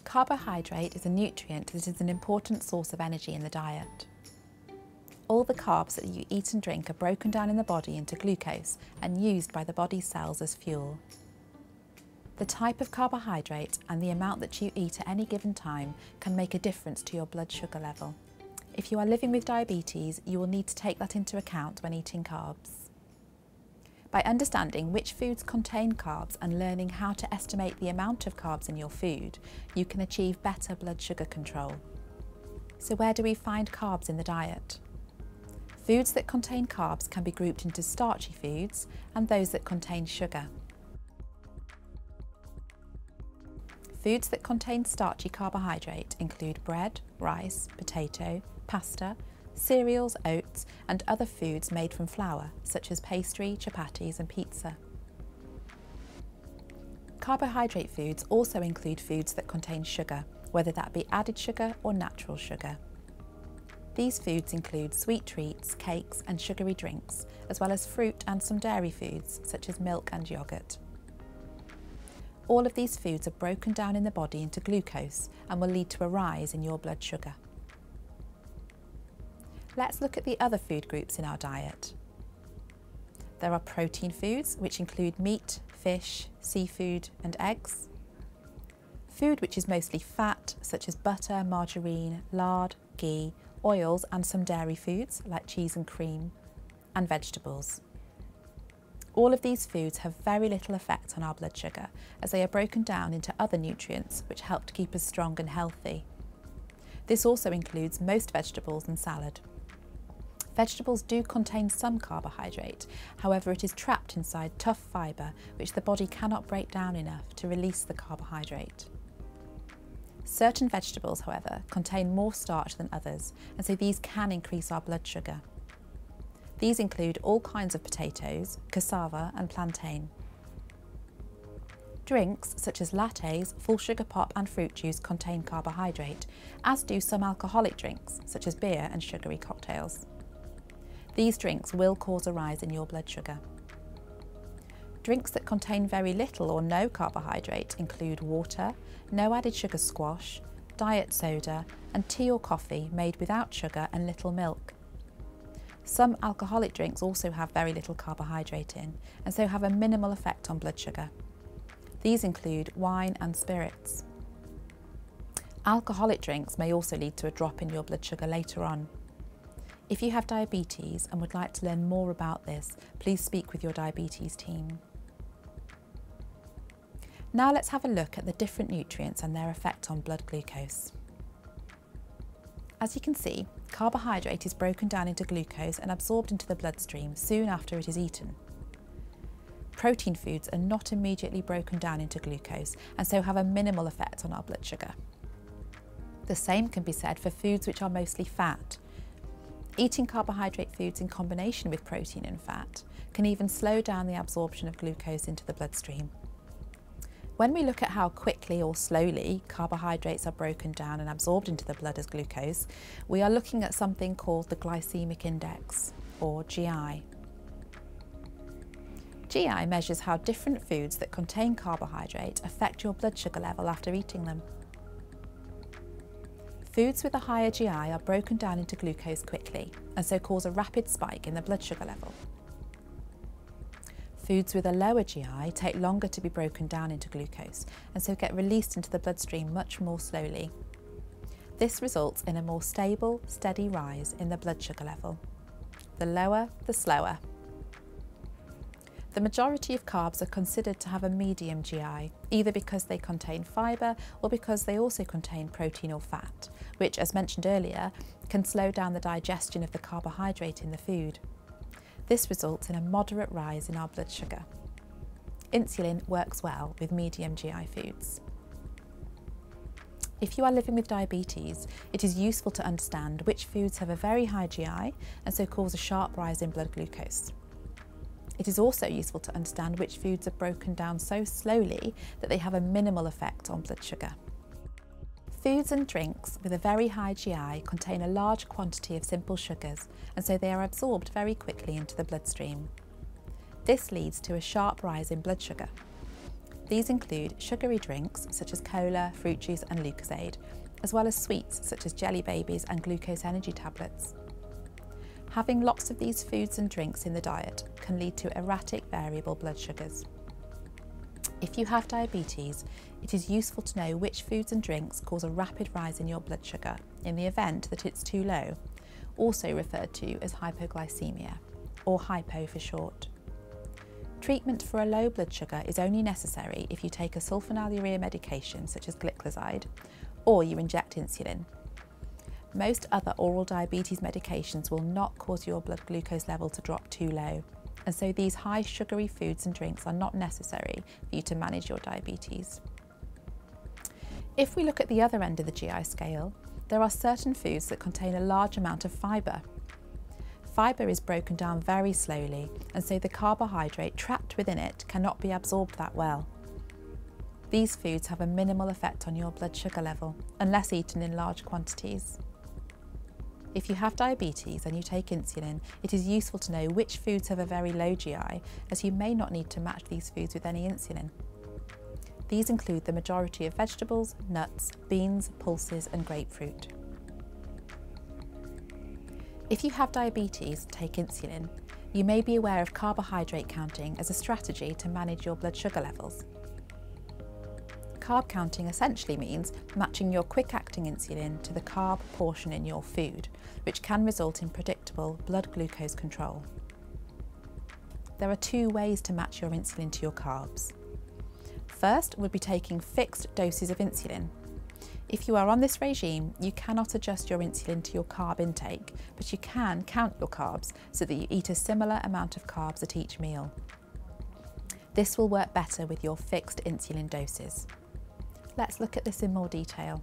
Carbohydrate is a nutrient that is an important source of energy in the diet. All the carbs that you eat and drink are broken down in the body into glucose and used by the body's cells as fuel. The type of carbohydrate and the amount that you eat at any given time can make a difference to your blood sugar level. If you are living with diabetes, you will need to take that into account when eating carbs. By understanding which foods contain carbs and learning how to estimate the amount of carbs in your food, you can achieve better blood sugar control. So where do we find carbs in the diet? Foods that contain carbs can be grouped into starchy foods and those that contain sugar. Foods that contain starchy carbohydrate include bread, rice, potato, pasta, cereals, oats, and other foods made from flour, such as pastry, chapatis, and pizza. Carbohydrate foods also include foods that contain sugar, whether that be added sugar or natural sugar. These foods include sweet treats, cakes, and sugary drinks, as well as fruit and some dairy foods, such as milk and yogurt. All of these foods are broken down in the body into glucose and will lead to a rise in your blood sugar. Let's look at the other food groups in our diet. There are protein foods, which include meat, fish, seafood, and eggs. Food which is mostly fat, such as butter, margarine, lard, ghee, oils, and some dairy foods like cheese and cream, and vegetables. All of these foods have very little effect on our blood sugar, as they are broken down into other nutrients which help to keep us strong and healthy. This also includes most vegetables and salad. Vegetables do contain some carbohydrate, however it is trapped inside tough fibre which the body cannot break down enough to release the carbohydrate. Certain vegetables, however, contain more starch than others, and so these can increase our blood sugar. These include all kinds of potatoes, cassava and plantain. Drinks such as lattes, full sugar pop and fruit juice contain carbohydrate, as do some alcoholic drinks such as beer and sugary cocktails. These drinks will cause a rise in your blood sugar. Drinks that contain very little or no carbohydrate include water, no added sugar squash, diet soda, and tea or coffee made without sugar and little milk. Some alcoholic drinks also have very little carbohydrate in, and so have a minimal effect on blood sugar. These include wine and spirits. Alcoholic drinks may also lead to a drop in your blood sugar later on. If you have diabetes and would like to learn more about this, please speak with your diabetes team. Now let's have a look at the different nutrients and their effect on blood glucose. As you can see, carbohydrate is broken down into glucose and absorbed into the bloodstream soon after it is eaten. Protein foods are not immediately broken down into glucose and so have a minimal effect on our blood sugar. The same can be said for foods which are mostly fat. Eating carbohydrate foods in combination with protein and fat can even slow down the absorption of glucose into the bloodstream. When we look at how quickly or slowly carbohydrates are broken down and absorbed into the blood as glucose, we are looking at something called the glycemic index, or GI. GI measures how different foods that contain carbohydrate affect your blood sugar level after eating them. Foods with a higher GI are broken down into glucose quickly and so cause a rapid spike in the blood sugar level. Foods with a lower GI take longer to be broken down into glucose and so get released into the bloodstream much more slowly. This results in a more stable, steady rise in the blood sugar level. The lower, the slower. The majority of carbs are considered to have a medium GI, either because they contain fibre or because they also contain protein or fat, which, as mentioned earlier, can slow down the digestion of the carbohydrate in the food. This results in a moderate rise in our blood sugar. Insulin works well with medium GI foods. If you are living with diabetes, it is useful to understand which foods have a very high GI and so cause a sharp rise in blood glucose. It is also useful to understand which foods are broken down so slowly that they have a minimal effect on blood sugar. Foods and drinks with a very high GI contain a large quantity of simple sugars, and so they are absorbed very quickly into the bloodstream. This leads to a sharp rise in blood sugar. These include sugary drinks such as cola, fruit juice and Lucozade, as well as sweets such as jelly babies and glucose energy tablets. Having lots of these foods and drinks in the diet can lead to erratic variable blood sugars. If you have diabetes, it is useful to know which foods and drinks cause a rapid rise in your blood sugar in the event that it's too low, also referred to as hypoglycemia, or hypo for short. Treatment for a low blood sugar is only necessary if you take a sulfonylurea medication such as gliclazide, or you inject insulin. Most other oral diabetes medications will not cause your blood glucose level to drop too low, and so these high sugary foods and drinks are not necessary for you to manage your diabetes. If we look at the other end of the GI scale, there are certain foods that contain a large amount of fibre. Fibre is broken down very slowly, and so the carbohydrate trapped within it cannot be absorbed that well. These foods have a minimal effect on your blood sugar level, unless eaten in large quantities. If you have diabetes and you take insulin, it is useful to know which foods have a very low GI, as you may not need to match these foods with any insulin. These include the majority of vegetables, nuts, beans, pulses and grapefruit. If you have diabetes, take insulin, you may be aware of carbohydrate counting as a strategy to manage your blood sugar levels. Carb counting essentially means matching your quick-acting insulin to the carb portion in your food, which can result in predictable blood glucose control. There are two ways to match your insulin to your carbs. First would be taking fixed doses of insulin. If you are on this regime, you cannot adjust your insulin to your carb intake, but you can count your carbs so that you eat a similar amount of carbs at each meal. This will work better with your fixed insulin doses. Let's look at this in more detail.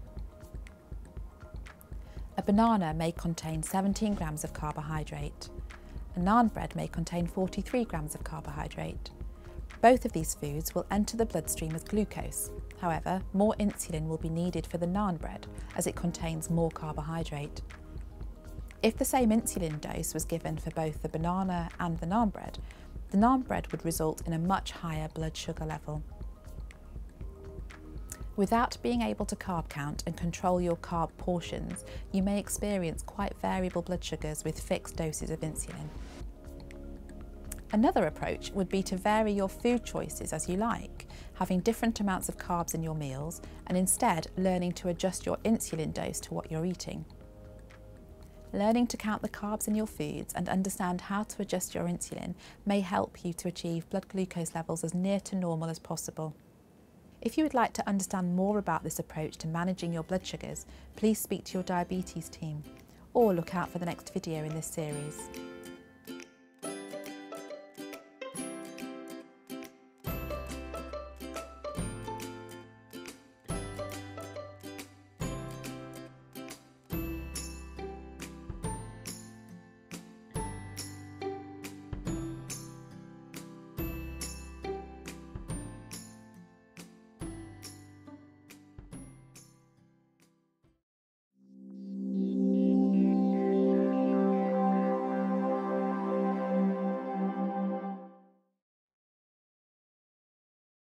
A banana may contain 17 grams of carbohydrate. A naan bread may contain 43 grams of carbohydrate. Both of these foods will enter the bloodstream as glucose. However, more insulin will be needed for the naan bread as it contains more carbohydrate. If the same insulin dose was given for both the banana and the naan bread would result in a much higher blood sugar level. Without being able to carb count and control your carb portions, you may experience quite variable blood sugars with fixed doses of insulin. Another approach would be to vary your food choices as you like, having different amounts of carbs in your meals and instead learning to adjust your insulin dose to what you're eating. Learning to count the carbs in your foods and understand how to adjust your insulin may help you to achieve blood glucose levels as near to normal as possible. If you would like to understand more about this approach to managing your blood sugars, please speak to your diabetes team or look out for the next video in this series.